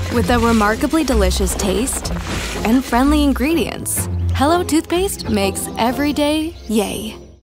With a remarkably delicious taste and friendly ingredients, Hello Toothpaste makes every day yay.